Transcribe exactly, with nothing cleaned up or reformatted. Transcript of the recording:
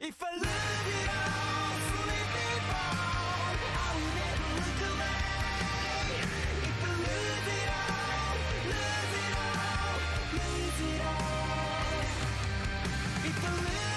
If I lose it all, slip and fall, I will never look away. If I lose it all, lose it all, lose it all. If I lose